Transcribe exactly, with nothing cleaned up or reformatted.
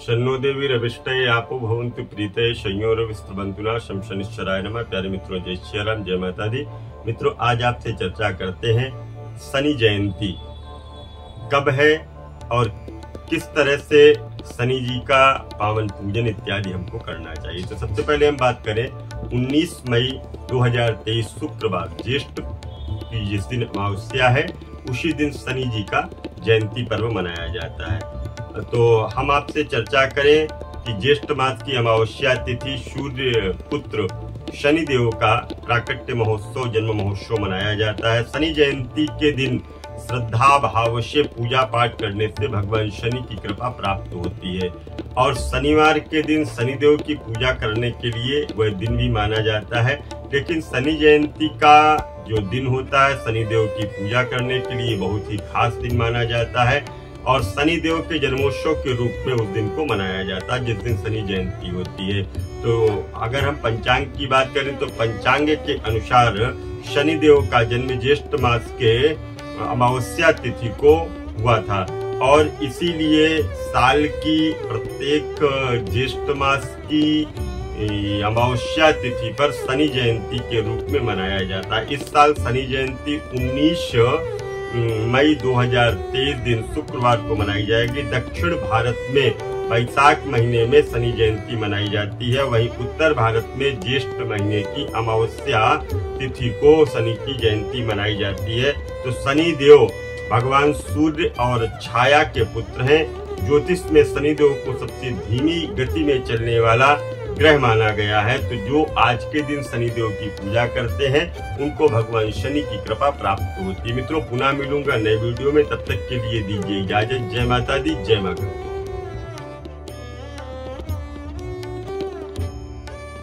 शन्नो देवी रविष्टये आपो भवन्तु प्रीतये संयोरविस्त्रबंतुना शम शनिश्चराय नमः। प्यारे मित्रों, जय श्री राम, जय माता दी। मित्रों, आज आपसे चर्चा करते हैं शनि जयंती कब है और किस तरह से शनि जी का पावन पूजन इत्यादि हमको करना चाहिए। तो सबसे पहले हम बात करें उन्नीस मई दो हज़ार तेईस शुक्रवार ज्येष्ठ की जिस दिन अमावस्या है उसी दिन शनि जी का जयंती पर्व मनाया जाता है। तो हम आपसे चर्चा करें कि ज्येष्ठ मास की अमावस्या तिथि सूर्य पुत्र शनि देव का प्राकट्य महोत्सव जन्म महोत्सव मनाया जाता है। शनि जयंती के दिन श्रद्धा भाव से पूजा पाठ करने से भगवान शनि की कृपा प्राप्त होती है और शनिवार के दिन शनिदेव की पूजा करने के लिए वह दिन भी माना जाता है। लेकिन शनि जयंती का जो दिन होता है शनिदेव की पूजा करने के लिए बहुत ही खास दिन माना जाता है और शनिदेव के जन्मोत्सव के रूप में उस दिन को मनाया जाता है जिस दिन शनि जयंती होती है। तो अगर हम पंचांग की बात करें तो पंचांग के अनुसार शनिदेव का जन्म ज्येष्ठ मास के अमावस्या तिथि को हुआ था और इसीलिए साल की प्रत्येक ज्येष्ठ मास की अमावस्या तिथि पर शनि जयंती के रूप में मनाया जाता है। इस साल शनि जयंती उन्नीस मई दो हज़ार तेईस दिन शुक्रवार को मनाई जाएगी। दक्षिण भारत में वैशाख महीने में शनि जयंती मनाई जाती है, वहीं उत्तर भारत में ज्येष्ठ महीने की अमावस्या तिथि को शनि की जयंती मनाई जाती है। तो शनि देव भगवान सूर्य और छाया के पुत्र हैं। ज्योतिष में शनि देव को सबसे धीमी गति में चलने वाला ग्रह माना गया है। तो जो आज के दिन शनि देव की पूजा करते हैं उनको भगवान शनि की कृपा प्राप्त होती है। मित्रों, पुनः मिलूंगा नए वीडियो में, तब तक के लिए दीजिए इजाजत। जय माता दी, जय माता।